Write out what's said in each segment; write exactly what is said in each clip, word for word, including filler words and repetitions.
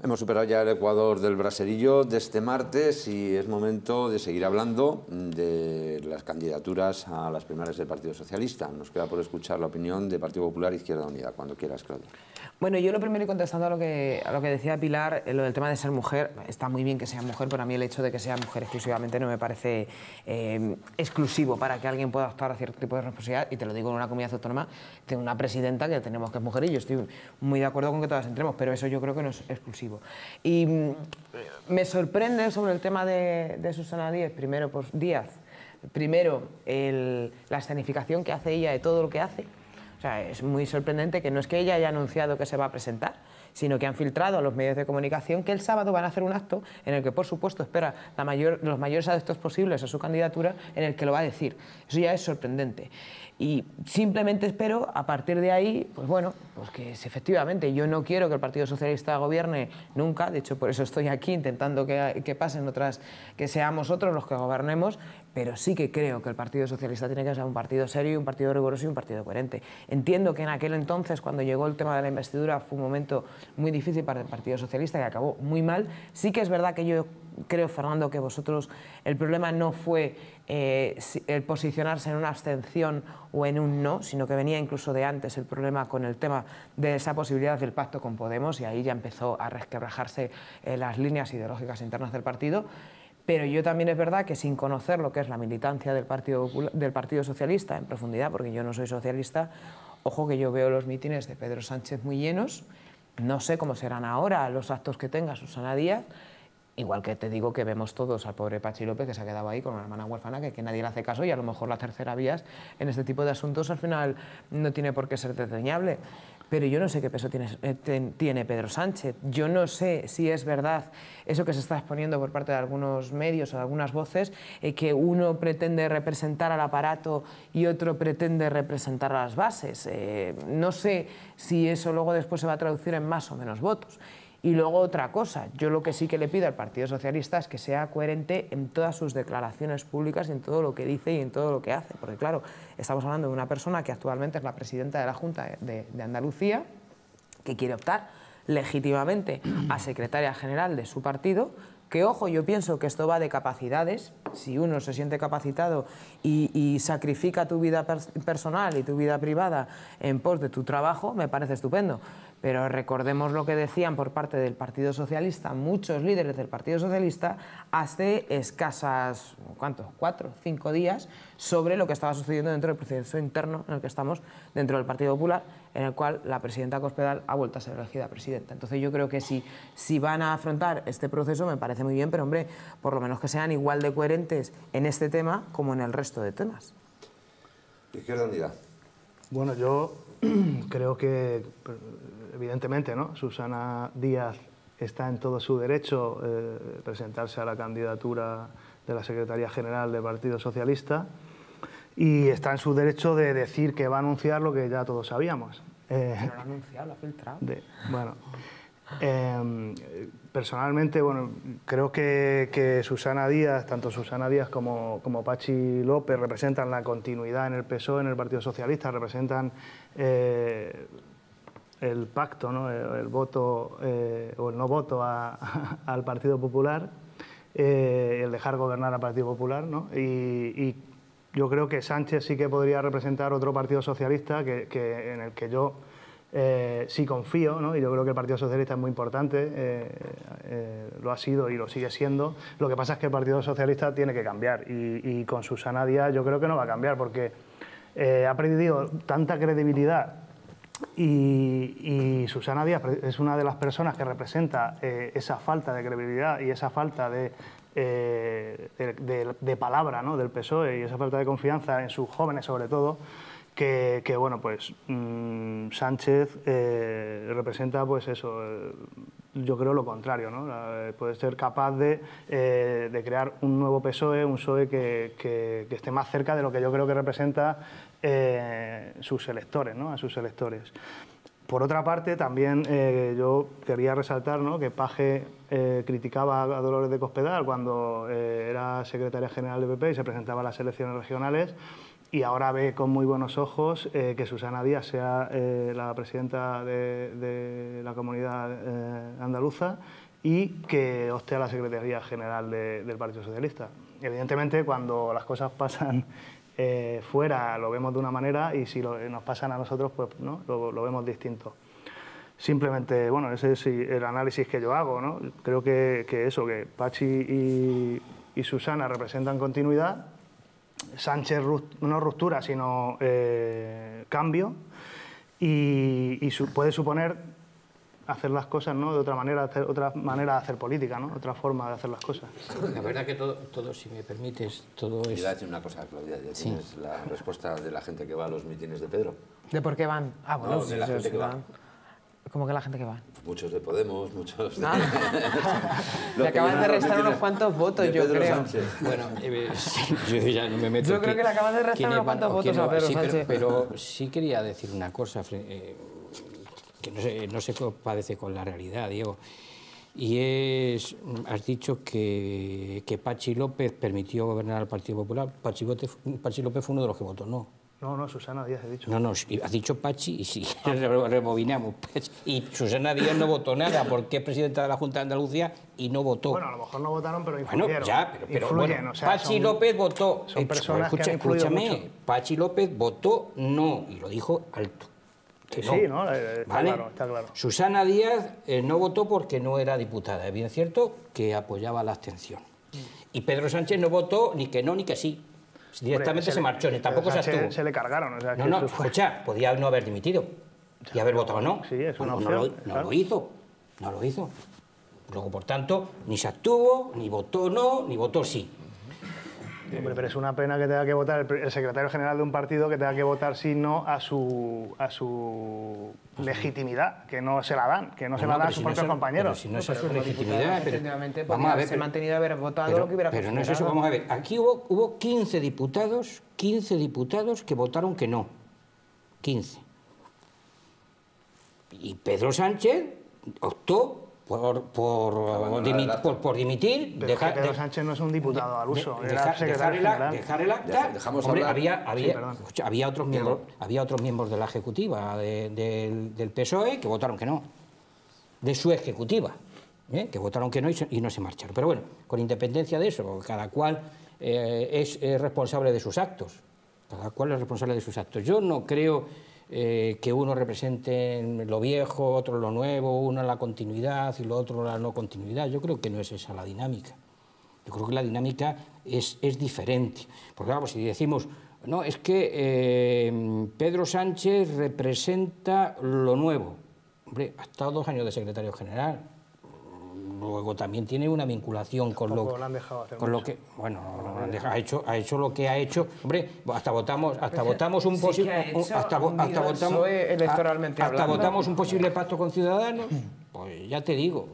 Hemos superado ya el Ecuador del braserillo de este martes y es momento de seguir hablando de las candidaturas a las primarias del Partido Socialista. Nos queda por escuchar la opinión de Partido Popular e Izquierda Unida. Cuando quieras, Claudia. Bueno, yo lo primero, y contestando a lo que, a lo que decía Pilar, lo del tema de ser mujer, está muy bien que sea mujer, pero a mí el hecho de que sea mujer exclusivamente no me parece eh, exclusivo para que alguien pueda optar a cierto tipo de responsabilidad, y te lo digo en una comunidad autónoma, tengo una presidenta que tenemos que es mujer y yo estoy muy de acuerdo con que todas entremos, pero eso yo creo que no es exclusivo. Y mm, me sorprende sobre el tema de, de Susana Díaz, primero, pues Díaz, primero el, la escenificación que hace ella de todo lo que hace. O sea, es muy sorprendente que no es que ella haya anunciado que se va a presentar, sino que han filtrado a los medios de comunicación que el sábado van a hacer un acto en el que, por supuesto, espera la mayor, los mayores adeptos posibles a su candidatura, en el que lo va a decir. Eso ya es sorprendente. Y simplemente espero, a partir de ahí, pues bueno, pues que efectivamente yo no quiero que el Partido Socialista gobierne nunca, de hecho por eso estoy aquí intentando que, que pasen otras, que seamos otros los que gobernemos, pero sí que creo que el Partido Socialista tiene que ser un partido serio, un partido riguroso y un partido coherente. Entiendo que en aquel entonces, cuando llegó el tema de la investidura, fue un momento muy difícil para el Partido Socialista, que acabó muy mal. Sí que es verdad que yo creo, Fernando, que vosotros, el problema no fue eh, el posicionarse en una abstención o en un no, sino que venía incluso de antes el problema con el tema de esa posibilidad del pacto con Podemos, y ahí ya empezó a resquebrajarse eh, las líneas ideológicas internas del partido. Pero yo también es verdad que sin conocer lo que es la militancia del Partido, del Partido Socialista en profundidad, porque yo no soy socialista, ojo que yo veo los mítines de Pedro Sánchez muy llenos, no sé cómo serán ahora los actos que tenga Susana Díaz, igual que te digo que vemos todos al pobre Pachi López, que se ha quedado ahí con una hermana huérfana, que, que nadie le hace caso, y a lo mejor la tercera vía en este tipo de asuntos al final no tiene por qué ser desdeñable. Pero yo no sé qué peso tiene, eh, tiene Pedro Sánchez. Yo no sé si es verdad eso que se está exponiendo por parte de algunos medios o de algunas voces, eh, que uno pretende representar al aparato y otro pretende representar a las bases. Eh, no sé si eso luego después se va a traducir en más o menos votos. Y luego otra cosa, yo lo que sí que le pido al Partido Socialista es que sea coherente en todas sus declaraciones públicas y en todo lo que dice y en todo lo que hace. Porque claro, estamos hablando de una persona que actualmente es la presidenta de la Junta de, de Andalucía, que quiere optar legítimamente a secretaria general de su partido, que ojo, yo pienso que esto va de capacidades. Si uno se siente capacitado y, y sacrifica tu vida per personal y tu vida privada en pos de tu trabajo, me parece estupendo. Pero recordemos lo que decían por parte del Partido Socialista, muchos líderes del Partido Socialista, hace escasas, ¿cuántos? Cuatro, cinco días, sobre lo que estaba sucediendo dentro del proceso interno en el que estamos dentro del Partido Popular, en el cual la presidenta Cospedal ha vuelto a ser elegida presidenta. Entonces yo creo que si, si van a afrontar este proceso me parece muy bien, pero hombre, por lo menos que sean igual de coherentes en este tema como en el resto de temas. Izquierda Unida. Bueno, yo creo que, evidentemente, ¿no? Susana Díaz está en todo su derecho eh, presentarse a la candidatura de la Secretaría General del Partido Socialista, y está en su derecho de decir que va a anunciar lo que ya todos sabíamos. Eh, Pero lo ha anunciado, lo ha filtrado. De, bueno, eh, personalmente, bueno, creo que, que Susana Díaz, tanto Susana Díaz como, como Pachi López, representan la continuidad en el P S O E, en el Partido Socialista, representan eh, el pacto, ¿no? el, el voto eh, o el no voto a, a, al Partido Popular, eh, el dejar gobernar al Partido Popular, ¿no? y, y yo creo que Sánchez sí que podría representar otro Partido Socialista que, que, en el que yo eh, sí confío, ¿no? Y yo creo que el Partido Socialista es muy importante, eh, eh, lo ha sido y lo sigue siendo. Lo que pasa es que el Partido Socialista tiene que cambiar, y, y con Susana Díaz yo creo que no va a cambiar, porque eh, ha perdido tanta credibilidad, y, y Susana Díaz es una de las personas que representa eh, esa falta de credibilidad y esa falta de Eh, de, de, de palabra, ¿no? del P S O E, y esa falta de confianza en sus jóvenes sobre todo, que, que bueno, pues mmm, Sánchez eh, representa pues eso, eh, yo creo lo contrario, ¿no? Eh, puede ser capaz de, eh, de crear un nuevo P S O E, un P S O E que, que, que esté más cerca de lo que yo creo que representa eh, sus electores, ¿no? a sus electores. Por otra parte, también eh, yo quería resaltar, ¿no? que Paje eh, criticaba a Dolores de Cospedal cuando eh, era secretaria general del P P y se presentaba a las elecciones regionales, y ahora ve con muy buenos ojos eh, que Susana Díaz sea eh, la presidenta de, de la comunidad eh, andaluza y que opte a la Secretaría General de, del Partido Socialista. Evidentemente, cuando las cosas pasan eh, fuera lo vemos de una manera y si lo, nos pasan a nosotros, pues ¿no? lo, lo vemos distinto. Simplemente, bueno, ese es el análisis que yo hago, ¿no? Creo que, que eso, que Pachi y, y Susana representan continuidad, Sánchez no ruptura, sino eh, cambio, y, y su, puede suponer hacer las cosas, ¿no? De otra manera, hacer, otra manera de hacer política, ¿no? Otra forma de hacer las cosas. La verdad que todo, todo si me permites, todo es... Iba a decir una cosa, Claudia, ya Sí. tienes la respuesta de la gente que va a los mítines de Pedro. ¿De por qué van? Ah, bueno, No, de la sí, gente sí, que va. van. ¿Cómo que la gente que va? Muchos de Podemos, muchos de... Ah. Los Le que acaban de vienen a los restar unos mítines cuantos votos, de yo Pedro creo. Sánchez. Bueno, eh, yo ya no me meto... Yo creo qui- que le acaban de restar quiénes unos van cuantos o votos quién no a va. Pedro Sí, pero, Sánchez. pero sí quería decir una cosa, eh, que no se, no se parece con la realidad, Diego. Y es, has dicho que, que Pachi López permitió gobernar al Partido Popular. Pachi, López, Pachi López fue uno de los que votó no. No, no, Susana Díaz he dicho. No, no, has dicho Pachi y sí, rebobinamos. Y Susana Díaz no votó nada porque es presidenta de la Junta de Andalucía y no votó. Bueno, a lo mejor no votaron, pero influyeron. Bueno, ya, pero, pero Influyen, bueno, o sea, Pachi son- López votó. son eh, personas que escucha- han influido escúchame, mucho. Pachi López votó no y lo dijo alto. Que Sí, ¿no? Eh, está ¿Vale? claro, está claro. Susana Díaz eh, no votó porque no era diputada. Es bien cierto que apoyaba la abstención. Y Pedro Sánchez no votó ni que no ni que sí. Directamente Hombre, se, le- marchó, ni Pedro tampoco se Sánchez abstuvo. Se le cargaron, o sea, No, que no, eso fue- escucha, podía no haber dimitido y haber votado no. Sí, es una Bueno, no, opción, lo, no claro. lo hizo, no lo hizo. Luego, por tanto, ni se abstuvo, ni votó no, ni votó sí. Hombre, pero es una pena que tenga que votar el, pre- el secretario general de un partido que tenga que votar sí no a su, a su legitimidad, que no se la dan, que no se la No, dan a pero sus si no propios es- compañeros. pero si no es Pero su como legitimidad, diputada, pero- efectivamente, vamos podría a ver, haberse pero- mantenido y haber votado Pero, lo que hubiera pero no es eso, considerado. vamos a ver. Aquí hubo, hubo quince diputados, quince diputados que votaron que no. quince. Y Pedro Sánchez optó por, por, Abandonar dimi- el acta. por, por dimitir. Pero dejar- es que Pedro de- Sánchez no es un diputado al uso, de- era dejar, secretario dejar el, general. dejar el acta. Deja- dejamos Hombre, hablar. había, había, perdón. escucha, había, otros miembros, había otros miembros de la ejecutiva de- del, del P S O E que votaron que no. De su ejecutiva, ¿eh? que votaron que no y, se- y no se marcharon. Pero bueno, con independencia de eso, cada cual eh, es, es responsable de sus actos. Cada cual es responsable de sus actos. Yo no creo eh, que uno represente lo viejo, otro lo nuevo, uno la continuidad y lo otro la no continuidad. Yo creo que no es esa la dinámica. Yo creo que la dinámica es, es diferente. Porque claro, si decimos, no, es que eh, Pedro Sánchez representa lo nuevo. Hombre, ha estado dos años de secretario general. Luego también tiene una vinculación con lo, Tampoco lo han dejado hacer con lo mucho. que bueno, no lo han dejado, ha hecho ha hecho lo que ha hecho. Hombre, hasta votamos hasta votamos un sí posible que ha un- hecho hasta, vo- un hasta vídeo votamos PSOE electoralmente hasta hablando. votamos un posible pacto con Ciudadanos. Pues ya te digo,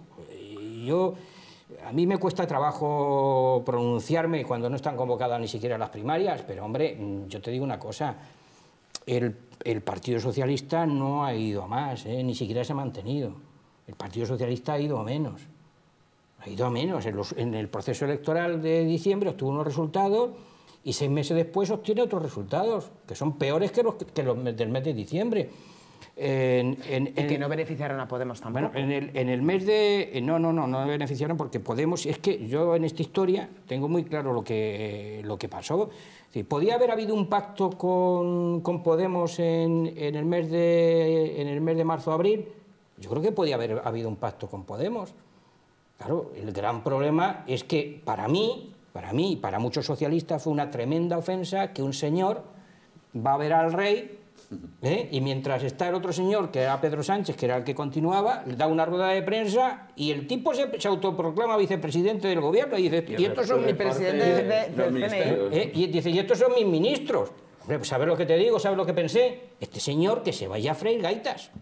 yo a mí me cuesta trabajo pronunciarme cuando no están convocadas ni siquiera las primarias, pero hombre, yo te digo una cosa, el, el Partido Socialista no ha ido a más, ¿eh? Ni siquiera se ha mantenido. El Partido Socialista ha ido a menos. Ha ido a menos. En, los- en el proceso electoral de diciembre obtuvo unos resultados y seis meses después obtiene otros resultados, que son peores que los, que los del mes de diciembre. En, en- Y que en- no beneficiaron a Podemos tampoco. bueno, en el, en el mes de... eh, No, no, no, no me beneficiaron porque Podemos... Es que yo en esta historia tengo muy claro lo que, lo que pasó. Es decir, ¿podía haber habido un pacto con, con Podemos en, en, el mes de, en el mes de marzo-abril? Yo creo que podía haber habido un pacto con Podemos. Claro, el gran problema es que para mí, para mí y para muchos socialistas fue una tremenda ofensa que un señor va a ver al rey, ¿eh? Y mientras está el otro señor, que era Pedro Sánchez, que era el que continuaba, le da una rueda de prensa y el tipo se, se autoproclama vicepresidente del gobierno y dice, y, estos son mis presidente dice, de- de- del C N I. ¿eh? Y dice, y estos son mis ministros. Hombre, pues ¿sabes lo que te digo? ¿Sabes lo que pensé? Este señor que se vaya a freír gaitas.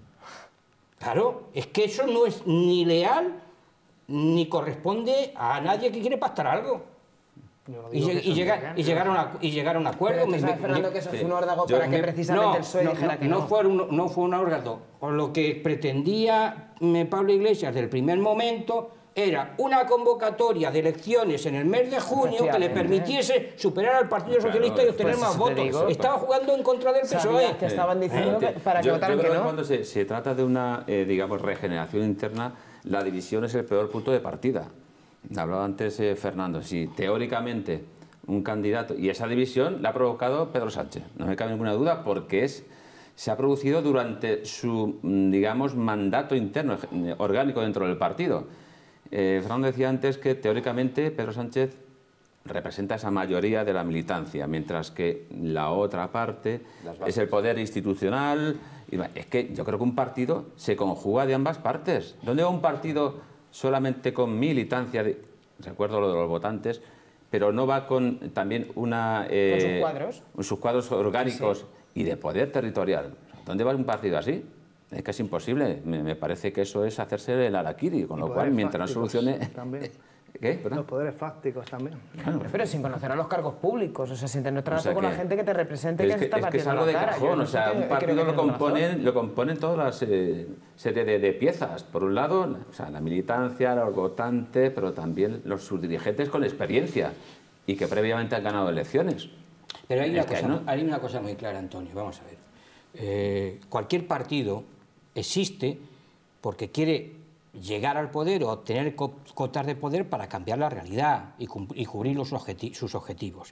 Claro, es que eso no es ni leal ni corresponde a nadie que quiere pactar algo. Yo no Y, digo lleg- que y eso llegar, esté y, bien, llegar a una, y llegar a un acuerdo. Pero tú Me- sabes, me- Fernando, me- que eso sí. fue un órdago Yo para que me- precisamente no, el P S O E no, dijera no, que no no. fue un, no fue un órgano. Con lo que pretendía mm, Pablo Iglesias del primer momento era una convocatoria de elecciones en el mes de junio que le permitiese superar al Partido Socialista claro, y obtener pues más votos. Digo, Estaba jugando en contra del P S O E. Que estaban diciendo eh, que, para yo, que votaran yo creo que no. Que cuando se, se trata de una, eh, digamos, regeneración interna, la división es el peor punto de partida. Hablaba antes eh, Fernando, si teóricamente un candidato, y esa división la ha provocado Pedro Sánchez, no me cabe ninguna duda, porque es, se ha producido durante su, digamos, mandato interno, orgánico dentro del partido. Eh, Fernando decía antes que teóricamente Pedro Sánchez representa esa mayoría de la militancia, mientras que la otra parte es el poder institucional. Es que yo creo que un partido se conjuga de ambas partes. ¿Dónde va un partido solamente con militancia? De, recuerdo lo de los votantes, pero no va con también una... Eh, ¿Con sus cuadros? Sus cuadros orgánicos sí, sí. y de poder territorial. ¿Dónde va un partido así? Es que es imposible. Me, me parece que eso es hacerse el harakiri, con lo cual, mientras no solucione... También. ¿Qué? Los poderes fácticos también. Claro. Pero sin conocer a los cargos públicos, o sea, sin tener trato o sea con que, la gente que te represente que, es que se está es que es partiendo algo de la cara. cajón, no o sea, que, un partido lo componen, lo componen todas las eh, serie de, de piezas. Por un lado, o sea, la militancia, los votantes, pero también los subdirigentes con experiencia y que previamente han ganado elecciones. Pero hay una, cosa, ¿no? hay una cosa muy clara, Antonio, vamos a ver. Eh, cualquier partido existe porque quiere llegar al poder o obtener cotas de poder para cambiar la realidad y, y cubrir los objeti sus objetivos.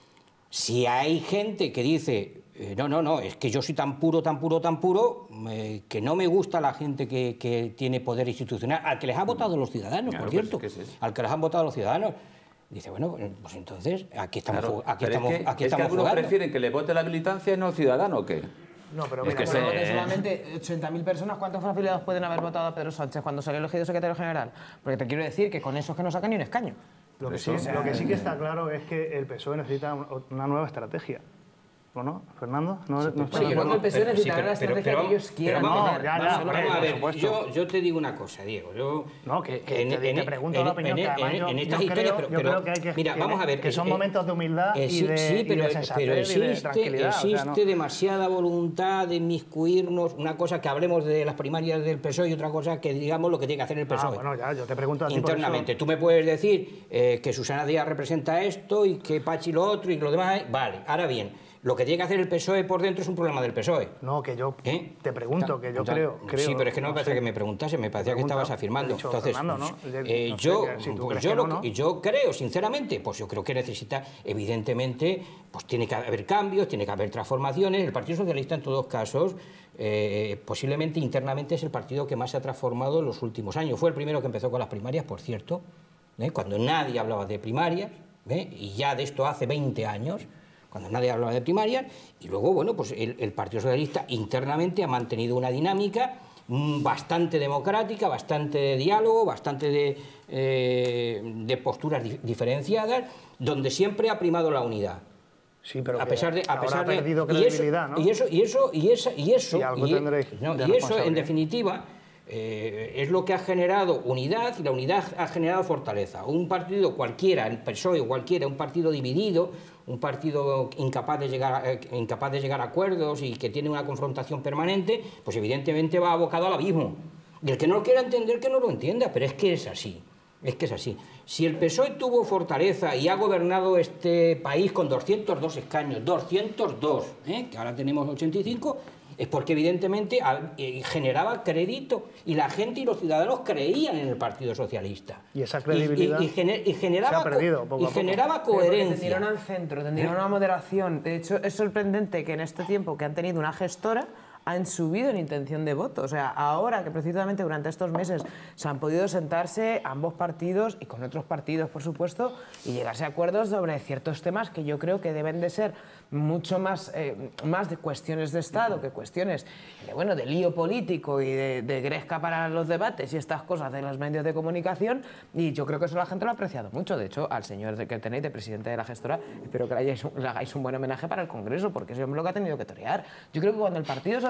Si hay gente que dice, eh, no, no, no, es que yo soy tan puro, tan puro, tan puro, eh, que no me gusta la gente que, que tiene poder institucional, al que les ha votado los ciudadanos, claro, por cierto, pues es es al que les han votado los ciudadanos. Dice, bueno, pues entonces, aquí estamos, claro, aquí estamos, es que, aquí es estamos que algunos jugando. prefieren que le vote la militancia y no el ciudadano, ¿o qué? No, pero es mira, que pero se... solamente ochenta mil personas, ¿cuántos afiliados pueden haber votado a Pedro Sánchez cuando salió elegido secretario general? Porque te quiero decir que con eso es que no sacan ni un escaño. Lo que, sí, lo que sí que está claro es que el P S O E necesita una nueva estrategia. ¿O no, Fernando? ¿No, sí, no sí, yo creo que el P S O E necesitará sí, la estrategia pero, pero, que ellos quieran no, tener. Ya, ya, no, no, a ver, yo, yo te digo una cosa, Diego. Yo, no, que, que en, te, en, te pregunto en, la opinión en, que además en, yo, en estas yo historias, creo, pero, yo creo que hay que... Mira, que, vamos a ver... Que son eh, momentos de humildad eh, y sí, de, sí, pero, y de sensatez pero existe, y de tranquilidad. Existe o sea, ¿no? demasiada voluntad de inmiscuirnos, una cosa que hablemos de las primarias del P S O E y otra cosa que digamos lo que tiene que hacer el P S O E. Ah, bueno, ya, yo te pregunto a ti internamente. Tú me puedes decir eh, que Susana Díaz representa esto y que Pachi lo otro y lo demás... Vale, ahora bien... Lo que tiene que hacer el P S O E por dentro es un problema del P S O E. No, que yo ¿Eh? te pregunto, que yo o sea, creo, creo... Sí, pero es que no me no parecía sé. que me preguntase, me parecía que estabas afirmando. Dicho, Entonces, Fernando, ¿no? eh, no sé, yo, si pues yo, no, lo, ¿no? yo creo, sinceramente, pues yo creo que necesita, evidentemente, pues tiene que haber cambios, tiene que haber transformaciones. El Partido Socialista, en todos casos, eh, posiblemente internamente es el partido que más se ha transformado en los últimos años. Fue el primero que empezó con las primarias, por cierto, ¿eh? Cuando nadie hablaba de primarias, ¿eh? Y ya de esto hace veinte años, cuando nadie hablaba de primarias, y luego, bueno, pues el, el Partido Socialista internamente ha mantenido una dinámica bastante democrática, bastante de diálogo, bastante de, eh, de posturas di diferenciadas, donde siempre ha primado la unidad. Sí, pero a pesar de, a ahora pesar ha perdido de, credibilidad, y eso, ¿no? Y eso, y eso, y eso, y eso, y, y, no, y eso en definitiva, eh, es lo que ha generado unidad, y la unidad ha generado fortaleza. Un partido cualquiera, el P S O E cualquiera, un partido dividido, un partido incapaz de llegar, eh, incapaz de llegar a acuerdos y que tiene una confrontación permanente, pues evidentemente va abocado al abismo. Y el que no lo quiera entender, que no lo entienda, pero es que es así. Es que es así. Si el P S O E tuvo fortaleza y ha gobernado este país con doscientos dos escaños, doscientos dos, ¿eh? Que ahora tenemos ochenta y cinco, es porque evidentemente generaba crédito y la gente y los ciudadanos creían en el Partido Socialista. Y esa credibilidad y, y, y, gener, y generaba, se ha perdido poco y a poco. generaba coherencia. Tendieron al centro, tendieron a una moderación. De hecho, es sorprendente que en este tiempo que han tenido una gestora han subido en intención de voto. O sea, ahora que precisamente durante estos meses se han podido sentarse ambos partidos y con otros partidos, por supuesto, y llegarse a acuerdos sobre ciertos temas que yo creo que deben de ser mucho más, eh, más de cuestiones de Estado que cuestiones de, bueno, de lío político y de, de gresca para los debates y estas cosas de los medios de comunicación, y yo creo que eso la gente lo ha apreciado mucho. De hecho, al señor que tenéis de presidente de la gestora, espero que le, hayáis, le hagáis un buen homenaje para el Congreso, porque ese hombre lo que ha tenido que torear. Yo creo que cuando el Partido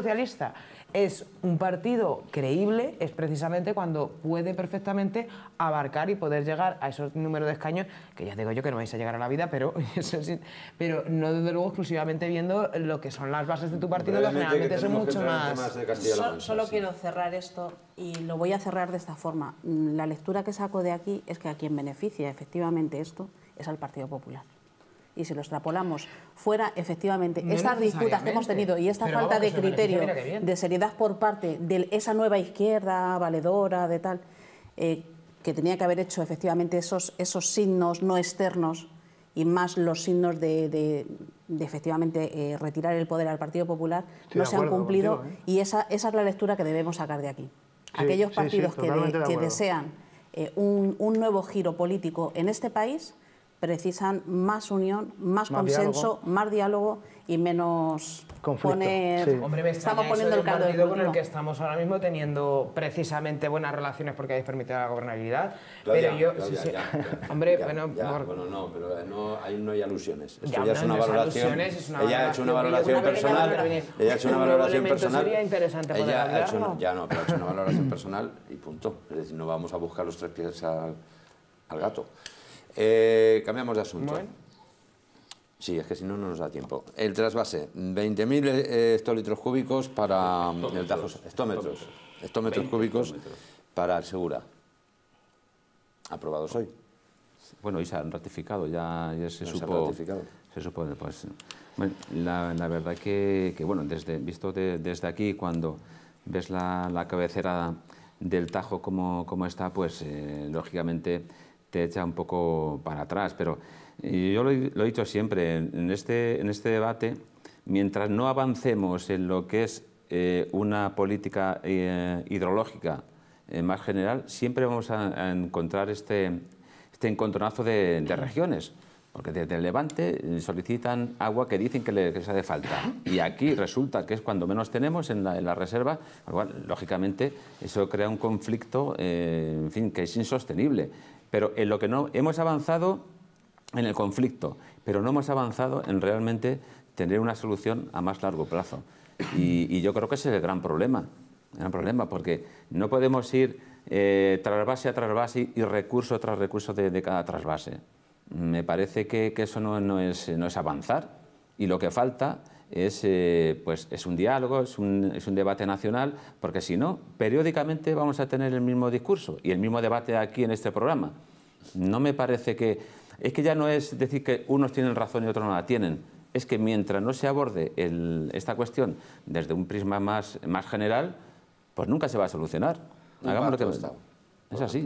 Socialista es un partido creíble es precisamente cuando puede perfectamente abarcar y poder llegar a esos números de escaños, que ya digo yo que no vais a llegar a la vida, pero, eso sí, pero no desde luego exclusivamente viendo lo que son las bases de tu partido, que generalmente son mucho más... So, solo sí. quiero cerrar esto y lo voy a cerrar de esta forma. La lectura que saco de aquí es que a quien beneficia efectivamente esto es al Partido Popular. Y si lo extrapolamos fuera, efectivamente, no estas disputas que hemos tenido y esta falta vamos, de criterio, de seriedad por parte de esa nueva izquierda valedora, de tal, eh, que tenía que haber hecho efectivamente esos, esos signos no externos y más los signos de, de, de efectivamente eh, retirar el poder al Partido Popular, Estoy no se han cumplido contigo, ¿eh? Y esa, esa es la lectura que debemos sacar de aquí. Sí, Aquellos partidos sí, sí, que, de, de que desean eh, un, un nuevo giro político en este país precisan más unión, más, más consenso, diálogo. más diálogo y menos conflicto. Poner... Sí. Hombre, me estamos poniendo el caldo del con el que estamos ahora mismo teniendo precisamente buenas relaciones porque habéis permitido la gobernabilidad. Claudia, pero yo, Claudia, sí, sí. Ya, ya, hombre, ya, bueno, ya, por... bueno, no, pero no, ahí no hay alusiones. Esto ya, ya no, es una no valoración. Es una ella ha hecho una valoración personal. Ella ha hecho una valoración personal. Sería interesante poder ella ha hecho hablarlo. una, ya no, pero ha hecho una valoración personal y punto. Es decir, no vamos a buscar los tres pies al, al gato. Eh, cambiamos de asunto. Bueno. Sí, es que si no, no nos da tiempo. El trasvase, veinte mil eh, hectolitros cúbicos para el Tajo, hectómetros, hectómetros cúbicos para el Segura. Aprobados hoy. Bueno, y se han ratificado, ya, ya se, ¿No supo, se han ratificado? Se supone, pues... Bueno, la, la verdad que, que, bueno, desde, visto de, desde aquí, cuando ves la, la cabecera del Tajo como, como está, pues, eh, lógicamente, te echa un poco para atrás, pero yo lo, lo he dicho siempre, en este, en este debate, mientras no avancemos en lo que es eh, una política eh, hidrológica eh, más general, siempre vamos a, a encontrar este, este encontronazo de, de regiones, porque desde el Levante solicitan agua que dicen que les hace falta, y aquí resulta que es cuando menos tenemos en la, en la reserva, cual, lógicamente eso crea un conflicto, eh, en fin, que es insostenible. Pero en lo que no hemos avanzado en el conflicto, pero no hemos avanzado en realmente tener una solución a más largo plazo. Y, y yo creo que ese es el gran problema, el gran problema, porque no podemos ir eh, trasvase a trasvase y recurso tras recurso de, de cada trasvase. Me parece que, que eso no, no, es, no es avanzar, y lo que falta es, eh, pues, es un diálogo, es un, es un debate nacional, porque si no, periódicamente vamos a tener el mismo discurso y el mismo debate aquí en este programa. No me parece que... Es que ya no es decir que unos tienen razón y otros no la tienen, es que mientras no se aborde el, esta cuestión desde un prisma más, más general, pues nunca se va a solucionar. Hagamos lo que... Estado. Es así.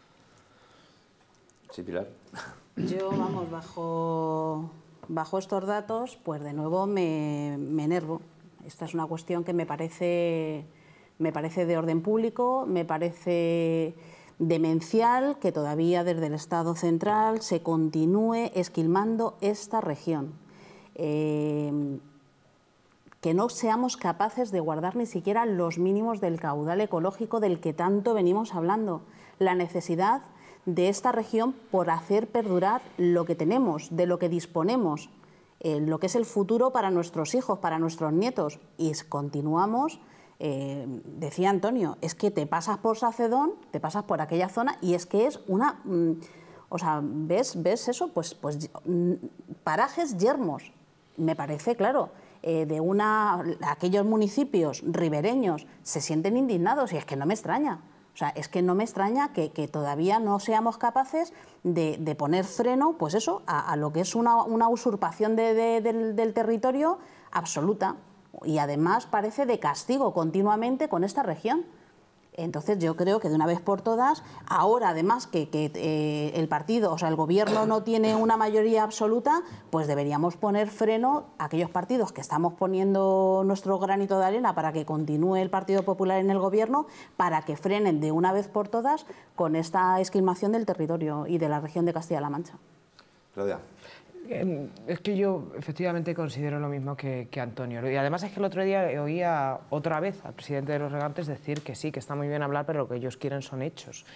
Sí, Pilar. Yo, vamos, bajo... Bajo estos datos, pues de nuevo me, me enervo. Esta es una cuestión que me parece, me parece de orden público, me parece demencial que todavía desde el Estado central se continúe esquilmando esta región. Eh, que no seamos capaces de guardar ni siquiera los mínimos del caudal ecológico del que tanto venimos hablando. La necesidad de esta región por hacer perdurar lo que tenemos, de lo que disponemos, eh, lo que es el futuro para nuestros hijos, para nuestros nietos. Y continuamos, eh, decía Antonio, es que te pasas por Sacedón, te pasas por aquella zona y es que es una... Mm, o sea, ¿ves, ves eso? Pues, pues mm, parajes yermos. Me parece, claro, eh, de una... aquellos municipios ribereños se sienten indignados y es que no me extraña. O sea, es que no me extraña que, que todavía no seamos capaces de, de poner freno, pues eso, a, a lo que es una, una usurpación de, de, del, del territorio absoluta. Y además parece de castigo continuamente con esta región. Entonces yo creo que de una vez por todas, ahora además que, que eh, el partido, o sea, el gobierno no tiene una mayoría absoluta, pues deberíamos poner freno a aquellos partidos que estamos poniendo nuestro granito de arena para que continúe el Partido Popular en el gobierno, para que frenen de una vez por todas con esta esquilmación del territorio y de la región de Castilla-La Mancha. Claudia. Es que yo efectivamente considero lo mismo que, que Antonio. Y además es que el otro día oía otra vez al presidente de los Regantes decir que sí, que está muy bien hablar, pero lo que ellos quieren son hechos.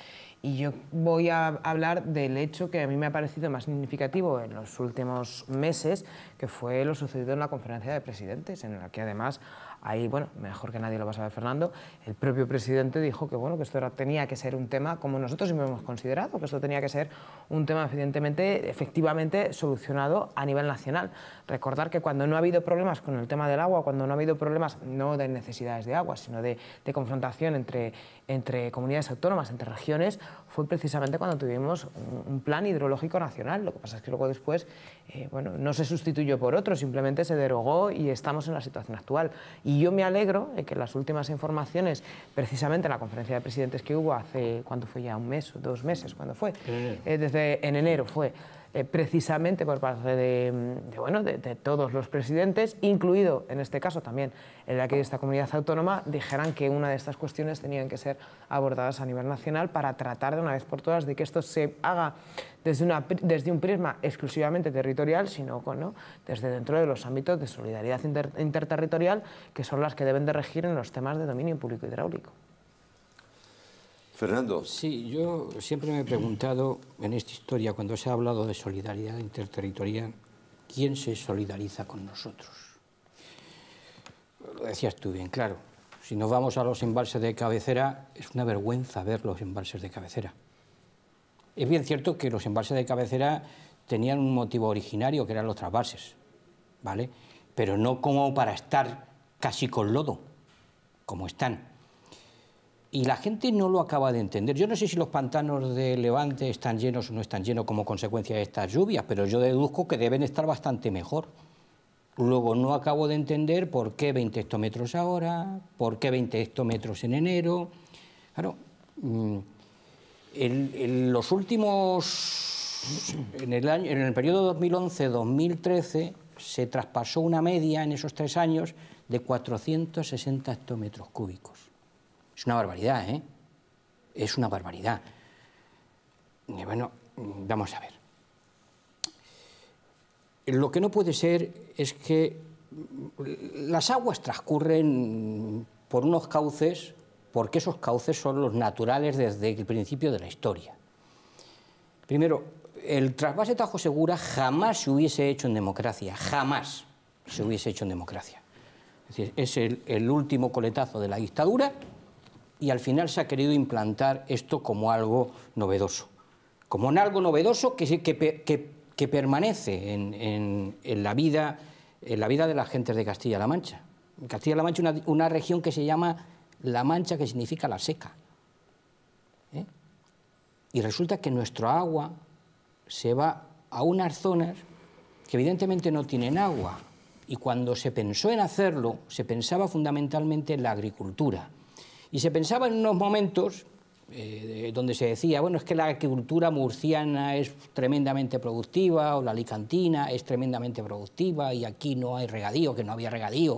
Y yo voy a hablar del hecho que a mí me ha parecido más significativo en los últimos meses, que fue lo sucedido en la conferencia de presidentes, en la que además, ahí, bueno, mejor que nadie lo va a saber Fernando, el propio presidente dijo que, bueno, que esto era, tenía que ser un tema, como nosotros siempre hemos considerado, que esto tenía que ser un tema evidentemente, efectivamente solucionado a nivel nacional. Recordar que cuando no ha habido problemas con el tema del agua, cuando no ha habido problemas no de necesidades de agua, sino de, de confrontación entre, entre comunidades autónomas, entre regiones, fue precisamente cuando tuvimos un, un plan hidrológico nacional. Lo que pasa es que luego después, eh, bueno, no se sustituyó por otro, simplemente se derogó y estamos en la situación actual. Y yo me alegro de que las últimas informaciones, precisamente en la conferencia de presidentes que hubo hace, ¿cuánto fue ya? ¿Un mes o dos meses? ¿Cuándo fue? Eh, desde en enero fue. Eh, precisamente por parte de, de, bueno, de, de todos los presidentes, incluido en este caso también en la que esta comunidad autónoma, dijeran que una de estas cuestiones tenían que ser abordadas a nivel nacional para tratar de una vez por todas de que esto se haga desde, una, desde un prisma exclusivamente territorial, sino ¿no? desde dentro de los ámbitos de solidaridad inter, interterritorial, que son las que deben de regir en los temas de dominio público hidráulico. Fernando. Sí, yo siempre me he preguntado en esta historia, cuando se ha hablado de solidaridad interterritorial, ¿quién se solidariza con nosotros? Lo decías tú bien, claro. Si nos vamos a los embalses de cabecera, es una vergüenza ver los embalses de cabecera. Es bien cierto que los embalses de cabecera tenían un motivo originario, que eran los trasvases, ¿vale? Pero no como para estar casi con lodo, como están. Y la gente no lo acaba de entender. Yo no sé si los pantanos de Levante están llenos o no están llenos como consecuencia de estas lluvias, pero yo deduzco que deben estar bastante mejor. Luego no acabo de entender por qué veinte hectómetros ahora, por qué veinte hectómetros en enero. Claro, en, en los últimos, en el, año, en el periodo dos mil once dos mil trece, se traspasó una media en esos tres años de cuatrocientos sesenta hectómetros cúbicos. Es una barbaridad, ¿eh? Es una barbaridad. Y bueno, vamos a ver. Lo que no puede ser es que las aguas transcurren por unos cauces, porque esos cauces son los naturales desde el principio de la historia. Primero, el trasvase Tajo Segura jamás se hubiese hecho en democracia, jamás se hubiese hecho en democracia. Es decir, es el, el último coletazo de la dictadura, y al final se ha querido implantar esto como algo novedoso, como en algo novedoso que, que, que, que permanece en, en, en, la vida, en la vida de las gentes de Castilla-La Mancha. En Castilla-La Mancha una, una región que se llama La Mancha, que significa la seca. ¿Eh? Y resulta que nuestro agua se va a unas zonas que evidentemente no tienen agua, y cuando se pensó en hacerlo, se pensaba fundamentalmente en la agricultura. Y se pensaba en unos momentos eh, donde se decía, bueno, es que la agricultura murciana es tremendamente productiva, o la alicantina es tremendamente productiva, y aquí no hay regadío, que no había regadío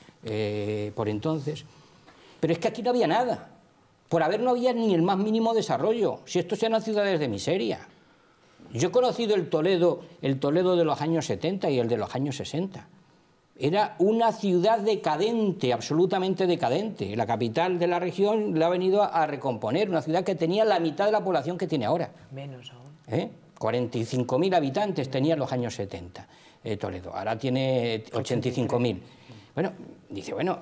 eh, por entonces. Pero es que aquí no había nada. Por haber no había ni el más mínimo desarrollo. Si estos eran ciudades de miseria. Yo he conocido el Toledo, el Toledo de los años setenta y el de los años sesenta. Era una ciudad decadente, absolutamente decadente. La capital de la región la ha venido a recomponer, una ciudad que tenía la mitad de la población que tiene ahora. Menos aún. ¿Eh? cuarenta y cinco mil habitantes tenía en los años setenta, eh, Toledo. Ahora tiene ochenta y cinco mil. Bueno, dice, bueno,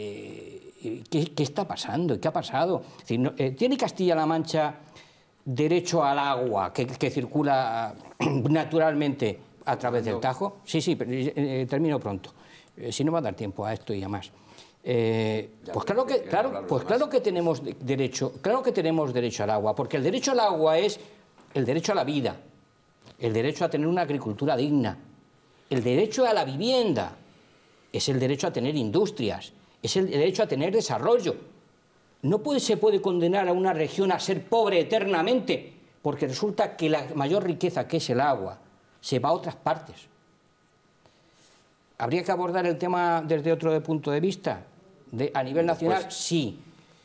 eh, ¿qué, ¿qué está pasando? ¿Qué ha pasado? Es decir, no, eh, ¿tiene Castilla-La Mancha derecho al agua que, que circula naturalmente a través del Tajo? Sí, sí, pero, eh, termino pronto. Eh, si no va a dar tiempo a esto y a más. Eh, pues claro que, claro, pues claro que tenemos derecho, claro que tenemos derecho al agua, porque el derecho al agua es el derecho a la vida, el derecho a tener una agricultura digna, el derecho a la vivienda, es el derecho a tener industrias, es el derecho a tener desarrollo. No puede, se puede condenar a una región a ser pobre eternamente, porque resulta que la mayor riqueza, que es el agua, se va a otras partes. ¿Habría que abordar el tema desde otro punto de vista? De, ¿A nivel nacional? Pues, sí.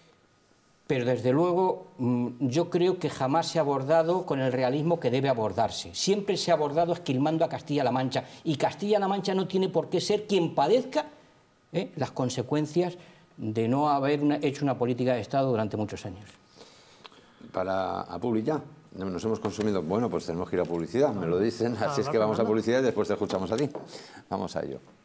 Pero desde luego yo creo que jamás se ha abordado con el realismo que debe abordarse. Siempre se ha abordado esquilmando a Castilla-La Mancha, y Castilla-La Mancha no tiene por qué ser quien padezca ¿eh? las consecuencias de no haber una, hecho una política de Estado durante muchos años. para a Publi ya. Nos hemos consumido. Bueno, pues tenemos que ir a publicidad, me lo dicen, así Ah, es que vamos a Fernando. publicidad y después te escuchamos a ti. Vamos a ello.